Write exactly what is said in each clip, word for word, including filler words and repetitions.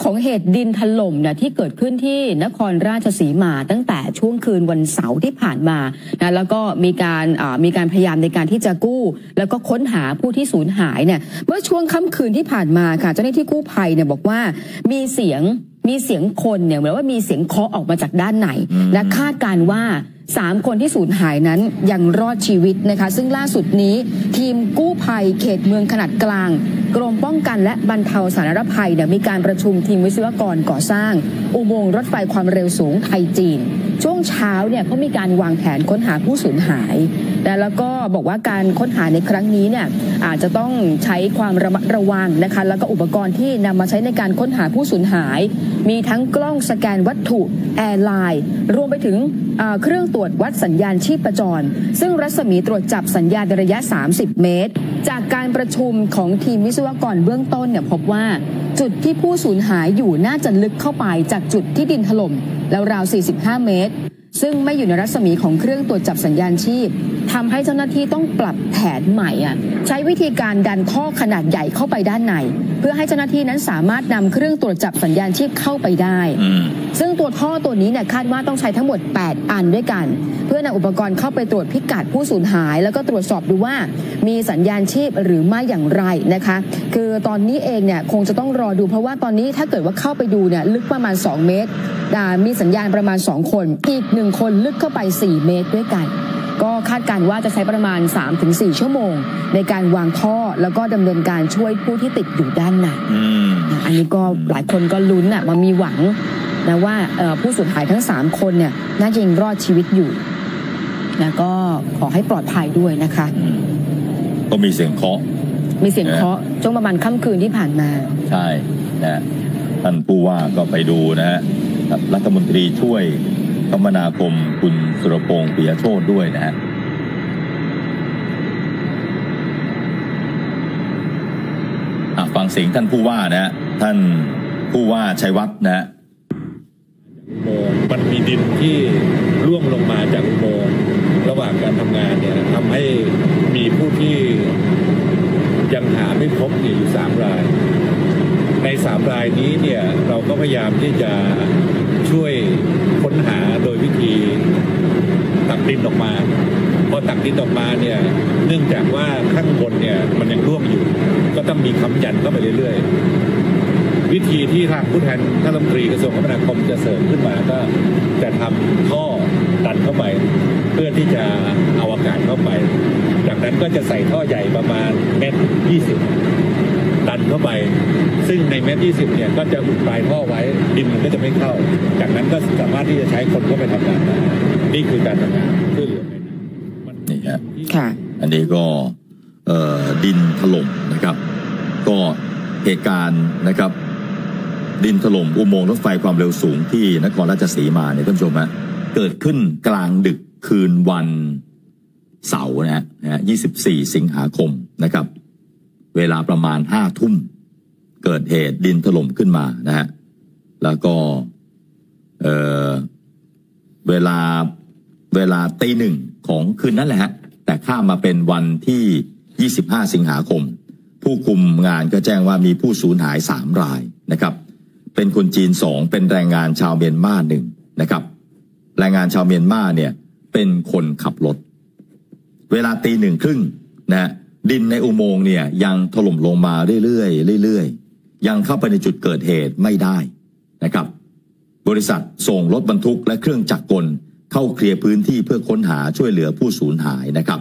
ของเหตุดินถล่มเนี่ยที่เกิดขึ้นที่นครราชสีมาตั้งแต่ช่วงคืนวันเสาร์ที่ผ่านมานะแล้วก็มีการมีการพยายามในการที่จะกู้แล้วก็ค้นหาผู้ที่สูญหายเนี่ยเมื่อช่วงค่ำคืนที่ผ่านมาค่ะเจ้าหน้าที่กู้ภัยเนี่ยบอกว่ามีเสียงมีเสียงคนเนี่ยเหมือนว่ามีเสียงเคาะออกมาจากด้านในและคาดการว่าสามคนที่สูญหายนั้นยังรอดชีวิตนะคะซึ่งล่าสุดนี้ทีมกู้ภัยเขตเมืองขนาดกลางกรมป้องกันและบรรเทาสาธารณภัยเนี่ยมีการประชุมทีมวิศวกรก่อสร้างอุโมงค์รถไฟความเร็วสูงไทยจีนช่วงเช้าเนี่ยเขามีการวางแผนค้นหาผู้สูญหายแล้วก็บอกว่าการค้นหาในครั้งนี้เนี่ยอาจจะต้องใช้ความระมัดระวังนะคะแล้วก็อุปกรณ์ที่นำมาใช้ในการค้นหาผู้สูญหายมีทั้งกล้องสแกนวัตถุแอร์ไลน์รวมไปถึงเครื่องตรวจวัดสัญญาณชีพจรซึ่งรัศมีตรวจจับสัญญาณในระยะสามสิบเมตรจากการประชุมของทีมวิศวกรเบื้องต้นเนี่ยพบว่าจุดที่ผู้สูญหายอยู่น่าจะลึกเข้าไปจากจุดที่ดินถล่มแล้วราวสี่สิบห้าเมตรซึ่งไม่อยู่ในรัศมีของเครื่องตรวจจับสัญญาณชีพทำให้เจ้าหน้าที่ต้องปรับแผนใหม่อ่ะใช้วิธีการดันท่อขนาดใหญ่เข้าไปด้านในเพื่อให้เจ้าหน้าที่นั้นสามารถนำเครื่องตรวจจับสัญญาณชีพเข้าไปได้ซึ่งตัวท่อตัวนี้เนี่ยคาดว่าต้องใช้ทั้งหมดแปดอันด้วยกันเพื่อนำอุปกรณ์เข้าไปตรวจพิกัดผู้สูญหายแล้วก็ตรวจสอบดูว่ามีสัญญาณชีพหรือไม่อย่างไรนะคะคือตอนนี้เองเนี่ยคงจะต้องรอดูเพราะว่าตอนนี้ถ้าเกิดว่าเข้าไปดูเนี่ยลึกประมาณสองเมตรมีสัญญาณประมาณสองคนอีกหนึ่งคนลึกเข้าไปสี่เมตรด้วยกันก็คาดการณ์ว่าจะใช้ประมาณ สามถึงสี่ ชั่วโมงในการวางท่อแล้วก็ดำเนินการช่วยผู้ที่ติดอยู่ด้านในอันนี้ก็หลายคนก็ลุ้นอ่ะมามีหวังนะว่าผู้สูญหายทั้งสามคนเนี่ยน่าจะยังรอดชีวิตอยู่แล้วก็ขอให้ปลอดภัยด้วยนะคะก็มีเสียงเคาะมีเสียงเคาะช่วงประมาณค่ำคืนที่ผ่านมาใช่นะท่านผู้ว่าก็ไปดูนะฮะรัฐมนตรีช่วยคมนาคมคุณสุรพงษ์ปิยโชติด้วยนะฮะฟังเสียงท่านผู้ว่านะฮะท่านผู้ว่าชัยวัฒน์นะฮะมันมีดินที่ร่วงลงมาจากอุโมงค์ระหว่างการทำงานเนี่ยทำให้มีผู้ที่ยังหาไม่พบอยู่สามรายในสามรายนี้เนี่ยเราก็พยายามที่จะช่วยค้นหาโดยวิธีตักดินออกมาพอตักดินออกมาเนี่ยเนื่องจากว่าข้างบนเนี่ยมันยังร่วงอยู่ก็ต้องมีค้ำยันเข้าไปเรื่อยๆวิธีที่ทางผู้แทนท่านรัฐมนตรีกระทรวงคมนาคมจะเสริมขึ้นมาก็จะทำท่อดันเข้าไปเพื่อที่จะเอาอากาศเข้าไปจากนั้นก็จะใส่ท่อใหญ่ประมาณเมตรยี่สิบดันเข้าไปซึ่งในเมตรยี่สิบเนี่ยก็จะอุดปลายท่อไว้ดินมันก็จะไม่เข้าจากนั้นก็สามารถที่จะใช้คนเข้าไปทำงานได้นี่คือการทำงานช่วยเหลือนี่ฮะค่ะอันนี้ก็เอ่อดินถล่มนะครับก็เหตุการณ์นะครับดินถล่มอุโมงค์รถไฟความเร็วสูงที่นครราชสีมาเนี่ยท่านผู้ชมฮะเกิดขึ้นกลางดึกคืนวันเสาร์นะฮะยี่สิบสี่สิงหาคมนะครับเวลาประมาณห้าทุ่มเกิดเหตุดินถล่มขึ้นมานะฮะแล้วก็เอ่อเวลาเวลาตีหนึ่งของคืนนั้นแหละฮะแต่ข้ามมาเป็นวันที่ยี่สิบห้าสิงหาคมผู้คุมงานก็แจ้งว่ามีผู้สูญหายสามรายนะครับเป็นคนจีนสองเป็นแรงงานชาวเมียนมาหนึ่งนะครับแรงงานชาวเมียนมาเนี่ยเป็นคนขับรถเวลาตีหนึ่งครึ่งนะดินในอุโมงค์เนี่ยยังถล่มลงมาเรื่อยๆเรื่อยๆยังเข้าไปในจุดเกิดเหตุไม่ได้นะครับบริษัทส่งรถบรรทุกและเครื่องจักรกลเข้าเคลียร์พื้นที่เพื่อค้นหาช่วยเหลือผู้สูญหายนะครับ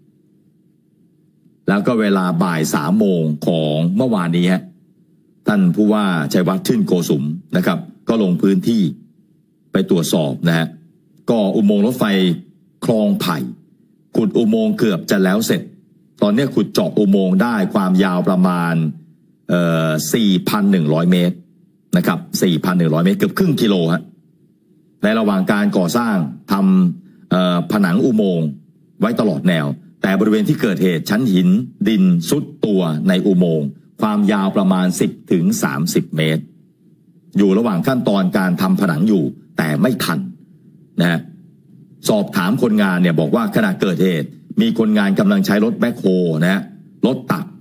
แล้วก็เวลาบ่ายสามโมงของเมื่อวานนี้ฮะท่านผู้ว่าชัยวัฒน์ชื่นโกสุมนะครับก็ลงพื้นที่ไปตรวจสอบนะฮะก็อุโมงค์รถไฟคลองไผ่ขุดอุโมงค์เกือบจะแล้วเสร็จตอนนี้ขุดเจาะอุโมงค์ได้ความยาวประมาณเอ่อ สี่พันหนึ่งร้อย เมตรนะครับ สี่พันหนึ่งร้อย เมตรเกือบครึ่งกิโลฮะในระหว่างการก่อสร้างทำเอ่อผนังอุโมงค์ไว้ตลอดแนวแต่บริเวณที่เกิดเหตุชั้นหินดินซุดตัวในอุโมงค์ความยาวประมาณ สิบถึงสามสิบ เมตรอยู่ระหว่างขั้นตอนการทำผนังอยู่แต่ไม่ทันนะสอบถามคนงานเนี่ยบอกว่าขณะเกิดเหตุมีคนงานกำลังใช้รถแบ็คโฮนะรถตัก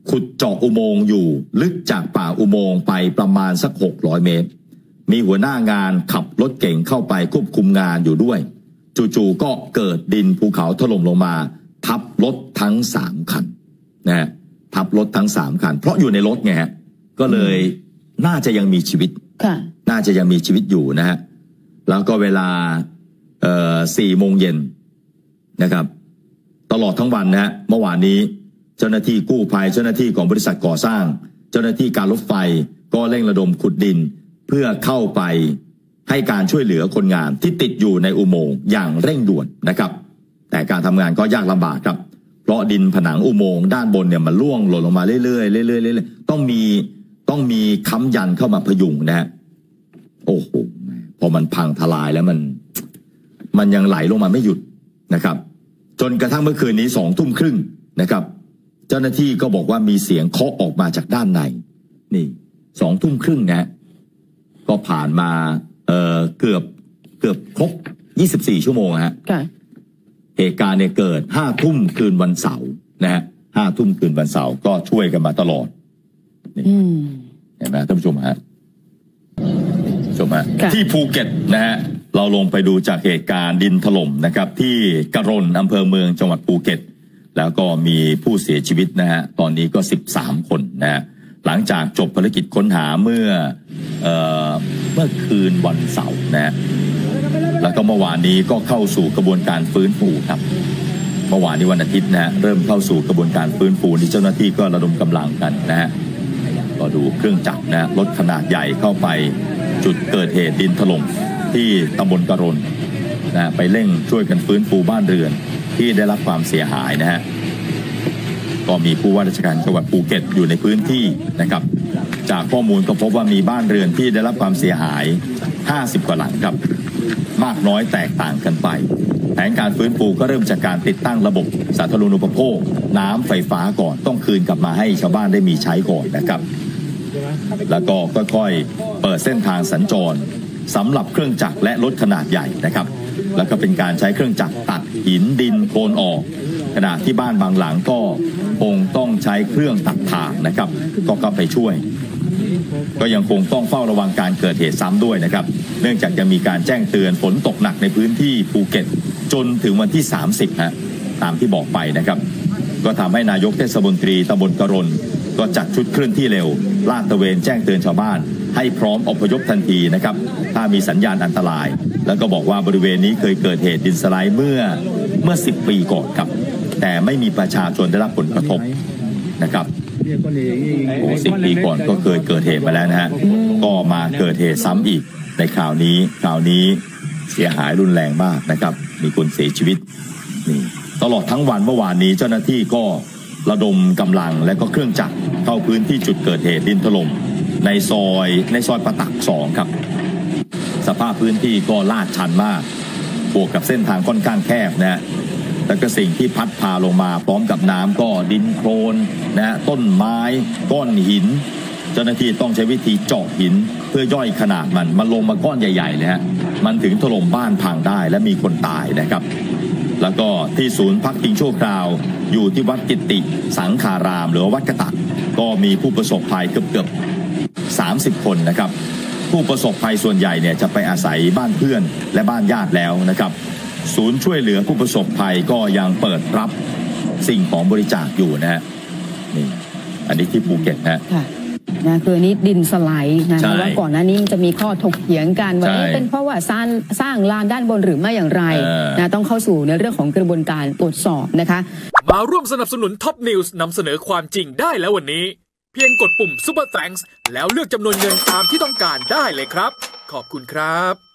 ขุดเจาะอุโมงค์อยู่ลึกจากป่าอุโมงค์ไปประมาณสักหกร้อยเมตรมีหัวหน้างานขับรถเก๋งเข้าไปควบคุมงานอยู่ด้วยจู่ๆก็เกิดดินภูเขาถล่มลงมาทับรถทั้งสามคันนะฮะทับรถทั้งสามคันเพราะอยู่ในรถไงฮะก็เลยน่าจะยังมีชีวิตน่าจะยังมีชีวิตอยู่นะฮะแล้วก็เวลาเอ่อสี่โมงเย็นนะครับตลอดทั้งวันนะฮะเมื่อวานนี้เจ้าหน้าที่กู้ภัยเจ้าหน้าที่ของบริษัทก่อสร้างเจ้าหน้าที่การรถไฟก็เร่งระดมขุดดินเพื่อเข้าไปให้การช่วยเหลือคนงานที่ติดอยู่ในอุโมงค์อย่างเร่งด่วนนะครับแต่การทำงานก็ยากลำบากครับเพราะดินผนังอุโมงค์ด้านบนเนี่ยมันร่วงหล่นลงมาเรื่อยๆเรื่อยๆเรื่อยๆต้องมีต้องมีค้ำยันเข้ามาพยุงนะฮะโอ้โหพอมันพังทลายแล้วมันมันยังไหลลงมาไม่หยุดนะครับจนกระทั่งเมื่อคืนนี้สองทุ่มครึ่งนะครับเจ้าหน้าที่ก็บอกว่ามีเสียงเคาะออกมาจากด้านในนี่สองทุ่มครึ่งนะก็ผ่านมาเอ่อเกือบเกือบครบยี่สิบสี่ชั่วโมงฮะเหตุการณ์เนี่ยเกิดห้าทุ่มคืนวันเสาร์นะฮะห้าทุ่มคืนวันเสาร์ก็ช่วยกันมาตลอดนี่เห็นไหมท่านผู้ชมฮะชมฮะที่ภูเก็ตนะฮะเราลงไปดูจากเหตุการณ์ดินถล่มนะครับที่กะรนอำเภอเมืองจังหวัดภูเก็ตแล้วก็มีผู้เสียชีวิตนะฮะตอนนี้ก็สิบสามคนนะฮะหลังจากจบภารกิจค้นหาเมื่อเอ่อเมื่อคืนวันเสาร์นะฮะแล้วก็เมื่อวานนี้ก็เข้าสู่กระบวนการฟื้นฟูครับเมื่อวานนี้วันอาทิตย์นะฮะเริ่มเข้าสู่กระบวนการฟื้นฟูนี่เจ้าหน้าที่ก็ระดมกำลังกันนะฮะก็ดูเครื่องจักรนะรถขนาดใหญ่เข้าไปจุดเกิดเหตุดินถล่มที่ตำบลกะรนนะไปเร่งช่วยกันฟื้นฟูบ้านเรือนที่ได้รับความเสียหายนะฮะก็มีผู้ว่าราชการจังหวัดภูเก็ตอยู่ในพื้นที่นะครับจากข้อมูลก็พบว่ามีบ้านเรือนที่ได้รับความเสียหายห้าสิบกว่าหลังครับมากน้อยแตกต่างกันไปแผนการฟื้นฟูก็เริ่มจากการติดตั้งระบบสาธารณูปโภคน้ำไฟฟ้าก่อนต้องคืนกลับมาให้ชาวบ้านได้มีใช้ก่อนนะครับแล้วก็ค่อยๆเปิดเส้นทางสัญจรสำหรับเครื่องจักรและรถขนาดใหญ่นะครับแล้วก็เป็นการใช้เครื่องจักรตัดหินดินโคลนออกขณะที่บ้านบางหลังก็คงต้องใช้เครื่องตัดทางนะครับก็เข้าไปช่วยก็ยังคงต้องเฝ้าระวังการเกิดเหตุซ้ำด้วยนะครับเนื่องจากยังมีการแจ้งเตือนฝนตกหนักในพื้นที่ภูเก็ตจนถึงวันที่สามสิบฮะตามที่บอกไปนะครับก็ทำให้นายกเทศมนตรีตำบลกะรนก็จัดชุดเคลื่อนที่เร็วลาดตระเวนแจ้งเตือนชาวบ้านให้พร้อมอพยพทันทีนะครับถ้ามีสัญญาณอันตรายแล้วก็บอกว่าบริเวณนี้เคยเกิดเหตุดินสไลด์เมื่อเมื่อสิบปีก่อนครับแต่ไม่มีประชาชนได้รับผลกระทบนะครับโอ้สิบปีก่อนก็เคยเกิดเหตุมาแล้วนะฮะก็มาเกิดเหตุซ้ำอีกในคราวนี้คราวนี้เสียหายรุนแรงมากนะครับมีคนเสียชีวิตนี่ตลอดทั้งวันเมื่อวานนี้เจ้าหน้าที่ก็ระดมกำลังและก็เครื่องจักรเข้าพื้นที่จุดเกิดเหตุดินถล่มในซอยในซอยประตักสองครับสภาพพื้นที่ก็ลาดชันมากบวกกับเส้นทางค่อนข้างแคบนะฮะแล้วก็สิ่งที่พัดพาลงมาพร้อมกับน้ำก็ดินโคลนนะฮะต้นไม้ก้อนหินเจ้าหน้าที่ต้องใช้วิธีเจาะหินเพื่อย่อยขนาดมันมันลงมาก้อนใหญ่ๆเลยฮะมันถึงถล่มบ้านพังได้และมีคนตายนะครับแล้วก็ที่ศูนย์พักพิงชั่วคราวอยู่ที่วัดกิตติสังขารามหรือวัดกะตักก็มีผู้ประสบภัยเกือบๆสามสิบคนนะครับผู้ประสบภัยส่วนใหญ่เนี่ยจะไปอาศัยบ้านเพื่อนและบ้านญาติแล้วนะครับศูนย์ช่วยเหลือผู้ประสบภัยก็ยังเปิดรับสิ่งของบริจาคอยู่นะฮะนี่อันนี้ที่ภูเก็ตนะนะคือนี้ดินสไลด์นะเพราะว่าก่อนหน้านี้มันจะมีข้อถกเถียงกันว่าเป็นเพราะว่าสร้างสร้างลานด้านบนหรือไม่อย่างไรนะต้องเข้าสู่ในเรื่องของกระบวนการตรวจสอบนะคะมาร่วมสนับสนุนท็อปนิวส์นำเสนอความจริงได้แล้ววันนี้เพียงกดปุ่ม Super Thanks แล้วเลือกจำนวนเงินตามที่ต้องการได้เลยครับขอบคุณครับ